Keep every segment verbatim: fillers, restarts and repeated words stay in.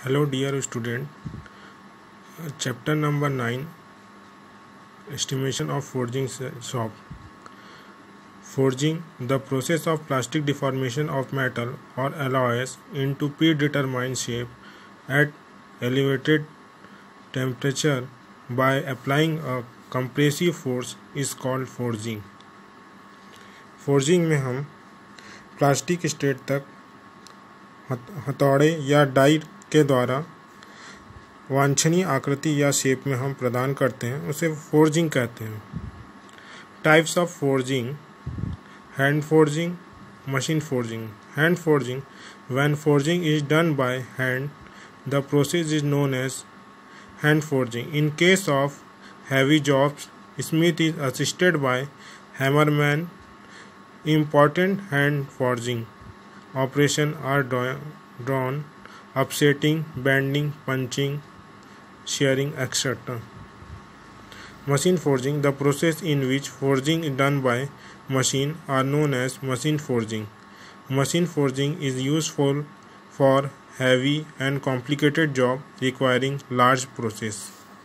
Hello dear student, uh, chapter number nine, estimation of forging shop. Forging, the process of plastic deformation of metal or alloys into predetermined shape at elevated temperature by applying a compressive force is called forging. Forging में हम plastic state तक हथौड़े या die के द्वारा वांछनीय आकृति या शेप में हम प्रदान करते हैं, उसे फोर्जिंग कहते हैं। Types of forging: hand forging, machine forging. Hand forging: when forging is done by hand, the process is known as hand forging. In case of heavy jobs, smith is assisted by hammerman. Important hand forging operations are drawn, upsetting, bending, punching, shearing, et cetera. Machine forging: the process in which forging is done by machine are known as machine forging. Machine forging is useful for heavy and complicated jobs requiring large process.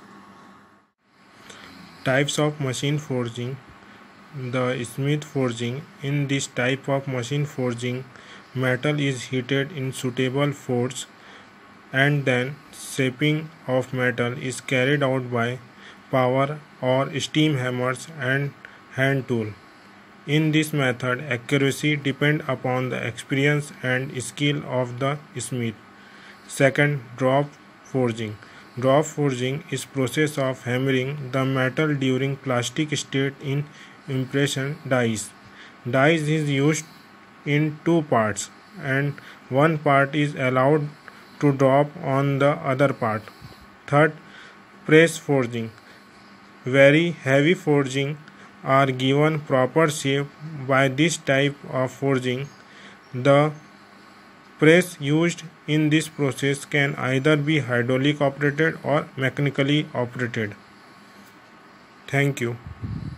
Types of machine forging. The Smith forging: in this type of machine forging, metal is heated in suitable forge and then shaping of metal is carried out by power or steam hammers and hand tool. In this method, accuracy depends upon the experience and skill of the smith. Second, drop forging. Drop forging is process of hammering the metal during plastic state in impression dies. Dies is used in two parts and one part is allowed to drop on the other part. Third, press forging. Very heavy forging are given proper shape by this type of forging. The press used in this process can either be hydraulic operated or mechanically operated. Thank you.